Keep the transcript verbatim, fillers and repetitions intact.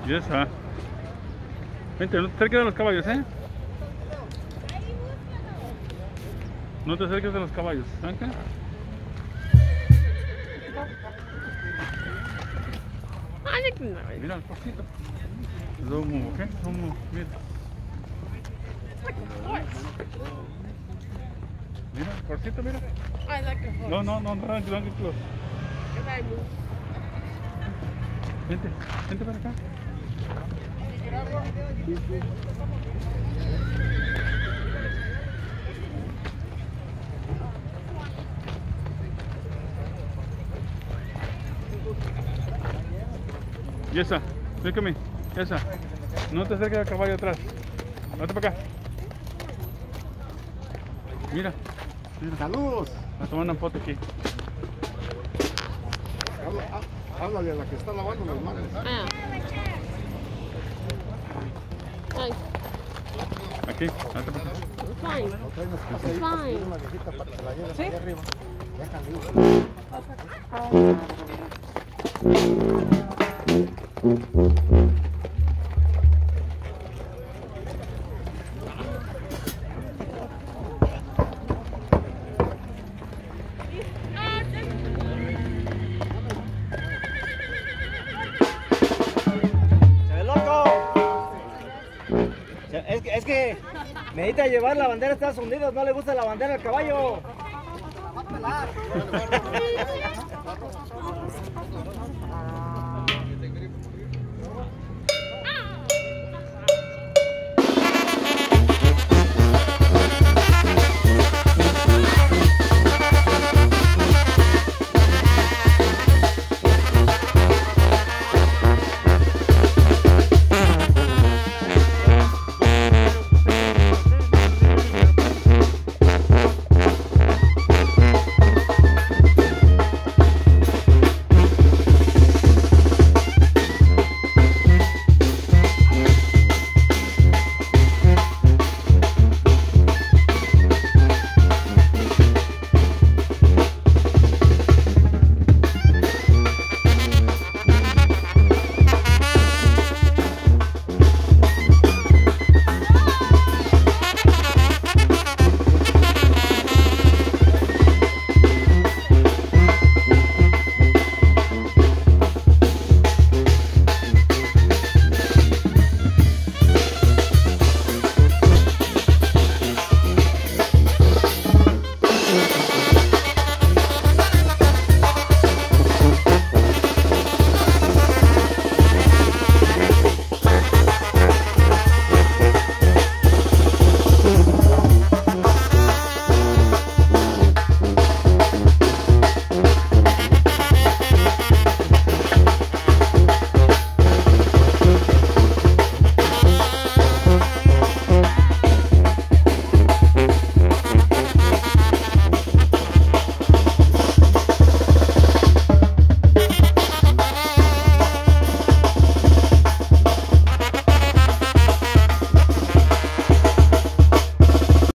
Y esa. Vente, no te acerques de los caballos, ¿eh? No te acerques de los caballos, ¿ok? Mira el pasito. Don't move, ¿ok? Don't move, mira. Mira, el porcito, mira. I like the horse. No, no, no, no, don't get close. Because I move. Vente, vente para acá. Y esa, look at me, esa. No te acerques al caballo atrás. Vete para acá. Mira, mira. Saludos. Vamos a tomar una foto aquí. Habla- ah, Háblale a la que está lavando las manos. Ah. Ay, Aquí, vete para acá. fine. No traen las cosas ahí, Fine. una viejita para que la lleves ¿Sí? allá arriba. Déjale. ¡Se ve loco! Se- Es que, es que necesita llevar la bandera de Estados Unidos, no le gusta la bandera al caballo.